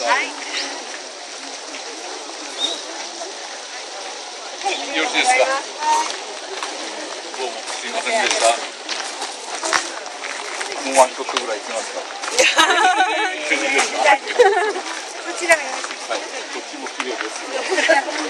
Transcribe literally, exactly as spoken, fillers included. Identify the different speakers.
Speaker 1: さい。よろしいですか。どうもすいませんでした。もうワンショットぐらいいきますか。こちらがよろしいですか。はい、こっちも綺麗です。